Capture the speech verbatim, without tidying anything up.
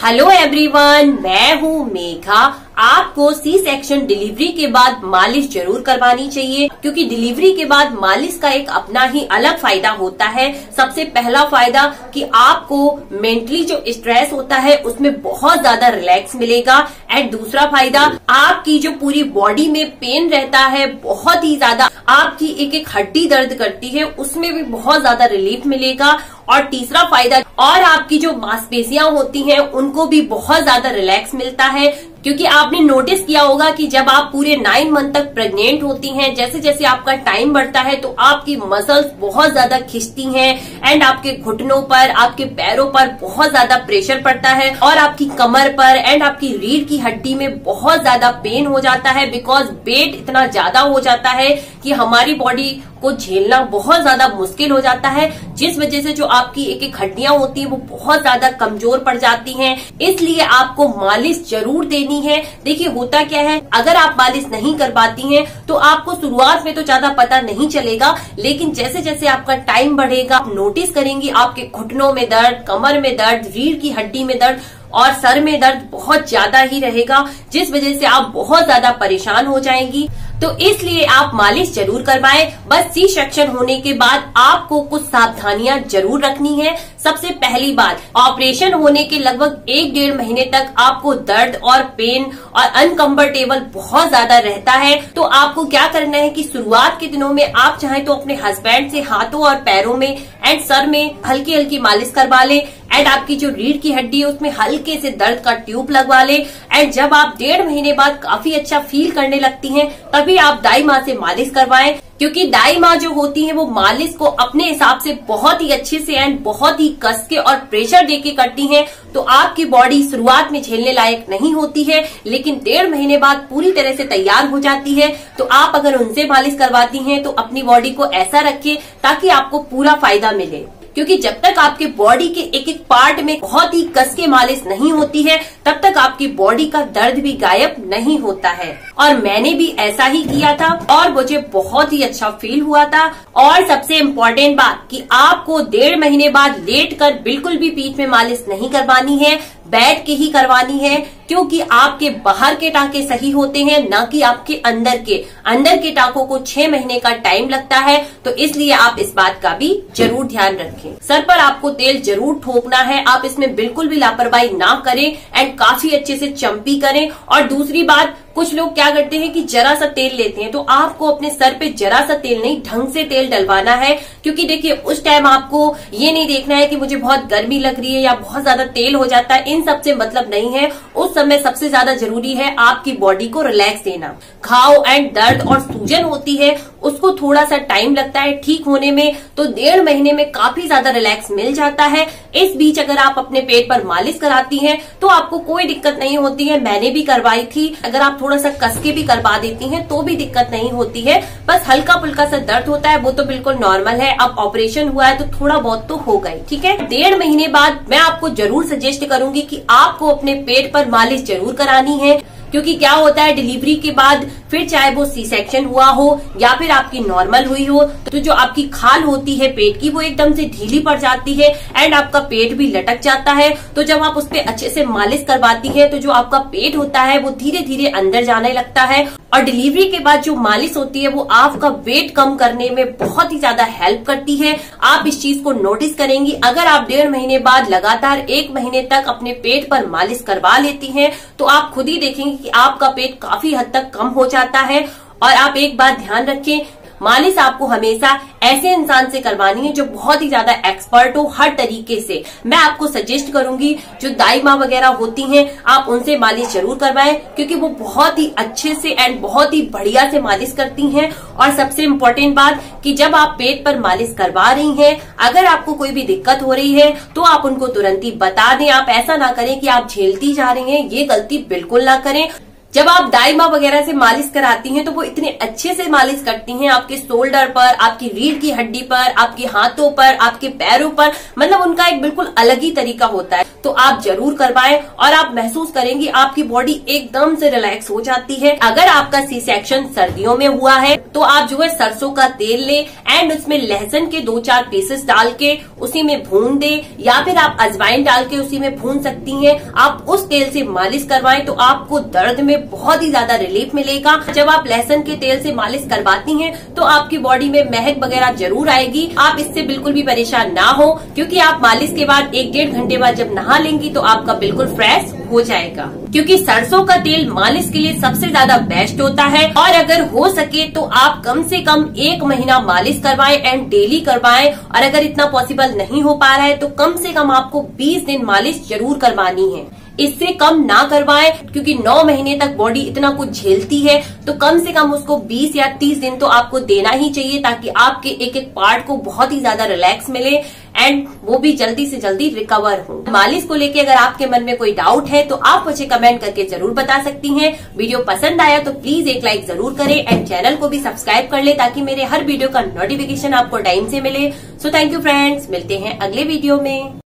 Hello everyone, मैं हूँ मेघा। आपको सी सेक्शन डिलीवरी के बाद मालिश जरूर करवानी चाहिए, क्योंकि डिलीवरी के बाद मालिश का एक अपना ही अलग फायदा होता है। सबसे पहला फायदा कि आपको मेंटली जो स्ट्रेस होता है उसमें बहुत ज्यादा रिलैक्स मिलेगा। एंड दूसरा फायदा, आपकी जो पूरी बॉडी में पेन रहता है बहुत ही ज्यादा, आपकी एक एक हड्डी दर्द करती है उसमें भी बहुत ज्यादा रिलीफ मिलेगा। और तीसरा फायदा, और आपकी जो मांसपेशियां होती हैं उनको भी बहुत ज्यादा रिलैक्स मिलता है, क्योंकि आपने नोटिस किया होगा कि जब आप पूरे नाइन मंथ तक प्रेग्नेंट होती हैं, जैसे जैसे आपका टाइम बढ़ता है तो आपकी मसल्स बहुत ज्यादा खिंचती हैं एंड आपके घुटनों पर, आपके पैरों पर बहुत ज्यादा प्रेशर पड़ता है और आपकी कमर पर एंड आपकी रीढ़ की हड्डी में बहुत ज्यादा पेन हो जाता है, बिकॉज वेट इतना ज्यादा हो जाता है कि हमारी बॉडी को झेलना बहुत ज्यादा मुश्किल हो जाता है, जिस वजह से जो आपकी एक एक हड्डियां होती हैं वो बहुत ज्यादा कमजोर पड़ जाती हैं। इसलिए आपको मालिश जरूर देनी है। देखिए होता क्या है, अगर आप मालिश नहीं कर पाती हैं तो आपको शुरुआत में तो ज्यादा पता नहीं चलेगा, लेकिन जैसे जैसे आपका टाइम बढ़ेगा आप नोटिस करेंगी आपके घुटनों में दर्द, कमर में दर्द, रीढ़ की हड्डी में दर्द और सर में दर्द बहुत ज्यादा ही रहेगा, जिस वजह से आप बहुत ज्यादा परेशान हो जाएंगी। तो इसलिए आप मालिश जरूर करवाएं। बस सी सेक्शन होने के बाद आपको कुछ सावधानियां जरूर रखनी है। सबसे पहली बात, ऑपरेशन होने के लगभग एक डेढ़ महीने तक आपको दर्द और पेन और अनकंफर्टेबल बहुत ज्यादा रहता है। तो आपको क्या करना है कि शुरुआत के दिनों में आप चाहें तो अपने हस्बैंड से हाथों और पैरों में एंड सर में हल्की हल्की मालिश करवा ले एंड आपकी जो रीढ़ की हड्डी है उसमें हल्के से दर्द का ट्यूब लगवा ले। एंड जब आप डेढ़ महीने बाद काफी अच्छा फील करने लगती हैं तभी आप दाई माँ से मालिश करवाएं, क्योंकि दाई माँ जो होती है वो मालिश को अपने हिसाब से बहुत ही अच्छे से एंड बहुत ही कस के और प्रेशर देके करती हैं। तो आपकी बॉडी शुरुआत में झेलने लायक नहीं होती है, लेकिन डेढ़ महीने बाद पूरी तरह से तैयार हो जाती है। तो आप अगर उनसे मालिश करवाती हैं तो अपनी बॉडी को ऐसा रखें ताकि आपको पूरा फायदा मिले, क्योंकि जब तक आपके बॉडी के एक एक पार्ट में बहुत ही कस के मालिश नहीं होती है तब तक आपकी बॉडी का दर्द भी गायब नहीं होता है। और मैंने भी ऐसा ही किया था और मुझे बहुत ही अच्छा फील हुआ था। और सबसे इम्पोर्टेंट बात कि आपको डेढ़ महीने बाद लेट कर बिल्कुल भी पीठ में मालिश नहीं करवानी है, बैठ के ही करवानी है, क्योंकि आपके बाहर के टांके सही होते हैं, न कि आपके अंदर के अंदर के टांकों को छह महीने का टाइम लगता है। तो इसलिए आप इस बात का भी जरूर ध्यान रखें। सर पर आपको तेल जरूर ठोकना है, आप इसमें बिल्कुल भी लापरवाही ना करें एंड काफी अच्छे से चंपी करें। और दूसरी बात, कुछ लोग क्या करते हैं कि जरा सा तेल लेते हैं, तो आपको अपने सर पे जरा सा तेल नहीं ढंग से तेल डलवाना है, क्योंकि देखिए उस टाइम आपको ये नहीं देखना है कि मुझे बहुत गर्मी लग रही है या बहुत ज्यादा तेल हो जाता है, इन सब से मतलब नहीं है। उस समय सबसे ज्यादा जरूरी है आपकी बॉडी को रिलैक्स देना। घाव एंड दर्द और सूजन होती है उसको थोड़ा सा टाइम लगता है ठीक होने में, तो डेढ़ महीने में काफी ज्यादा रिलैक्स मिल जाता है। इस बीच अगर आप अपने पेट पर मालिश कराती हैं तो आपको कोई दिक्कत नहीं होती है। मैंने भी करवाई थी। अगर आप थोड़ा सा कस के भी करवा देती हैं तो भी दिक्कत नहीं होती है, बस हल्का फुल्का सा दर्द होता है, वो तो बिल्कुल नॉर्मल है। अब ऑपरेशन हुआ है तो थोड़ा बहुत तो हो गई, ठीक है। डेढ़ महीने बाद मैं आपको जरूर सजेस्ट करूंगी कि आपको अपने पेट पर मालिश जरूर करानी है, क्योंकि क्या होता है डिलीवरी के बाद फिर चाहे वो सी सेक्शन हुआ हो या फिर आपकी नॉर्मल हुई हो, तो जो आपकी खाल होती है पेट की वो एकदम से ढीली पड़ जाती है एंड आपका पेट भी लटक जाता है। तो जब आप उस पर अच्छे से मालिश करवाती है तो जो आपका पेट होता है वो धीरे धीरे अंदर जाने लगता है। और डिलीवरी के बाद जो मालिश होती है वो आपका वेट कम करने में बहुत ही ज्यादा हेल्प करती है। आप इस चीज को नोटिस करेंगी। अगर आप डेढ़ महीने बाद लगातार एक महीने तक अपने पेट पर मालिश करवा लेती हैं तो आप खुद ही देखेंगे कि आपका पेट काफी हद तक कम हो जाता है। और आप एक बात ध्यान रखें, मालिश आपको हमेशा ऐसे इंसान से करवानी है जो बहुत ही ज्यादा एक्सपर्ट हो हर तरीके से। मैं आपको सजेस्ट करूंगी जो दाई माँ वगैरह होती हैं आप उनसे मालिश जरूर करवाएं, क्योंकि वो बहुत ही अच्छे से एंड बहुत ही बढ़िया से मालिश करती हैं। और सबसे इम्पोर्टेंट बात कि जब आप पेट पर मालिश करवा रही हैं, अगर आपको कोई भी दिक्कत हो रही है तो आप उनको तुरंत ही बता दें। आप ऐसा ना करें कि आप झेलती जा रही हैं, ये गलती बिल्कुल ना करें। जब आप दाई माँ वगैरह से मालिश कराती हैं तो वो इतने अच्छे से मालिश करती हैं आपके शोल्डर पर, आपकी रीढ़ की हड्डी पर, आपके हाथों पर, आपके पैरों पर, मतलब उनका एक बिल्कुल अलग ही तरीका होता है। तो आप जरूर करवाएं और आप महसूस करेंगी आपकी बॉडी एकदम से रिलैक्स हो जाती है। अगर आपका सी सेक्शन सर्दियों में हुआ है तो आप जो है सरसों का तेल ले एंड उसमें लहसुन के दो चार पीसेस डाल के उसी में भून दे, या फिर आप अजवाइन डाल के उसी में भून सकती हैं। आप उस तेल से मालिश करवाएं तो आपको दर्द में बहुत ही ज्यादा रिलीफ मिलेगा। जब आप लहसुन के तेल से मालिश करवाती हैं तो आपकी बॉडी में महक वगैरह जरूर आएगी। आप इससे बिल्कुल भी परेशान ना हो, क्योंकि आप मालिश के बाद एक डेढ़ घंटे बाद जब नहा लेंगी तो आपका बिल्कुल फ्रेश हो जाएगा। क्योंकि सरसों का तेल मालिश के लिए सबसे ज्यादा बेस्ट होता है। और अगर हो सके तो आप कम से कम एक महीना मालिश करवाएं एंड डेली करवाएं। और अगर इतना पॉसिबल नहीं हो पा रहा है तो कम से कम आपको बीस दिन मालिश जरूर करवानी है। इससे कम ना करवाएं, क्योंकि नौ महीने तक बॉडी इतना कुछ झेलती है, तो कम से कम उसको बीस या तीस दिन तो आपको देना ही चाहिए, ताकि आपके एक एक पार्ट को बहुत ही ज्यादा रिलैक्स मिले एंड वो भी जल्दी से जल्दी रिकवर हो। मालिश को लेके अगर आपके मन में कोई डाउट है तो आप मुझे कमेंट करके जरूर बता सकती हैं। वीडियो पसंद आया तो प्लीज एक लाइक जरूर करें एंड चैनल को भी सब्सक्राइब कर ले, ताकि मेरे हर वीडियो का नोटिफिकेशन आपको टाइम से मिले। सो थैंक यू फ्रेंड्स, मिलते हैं अगले वीडियो में।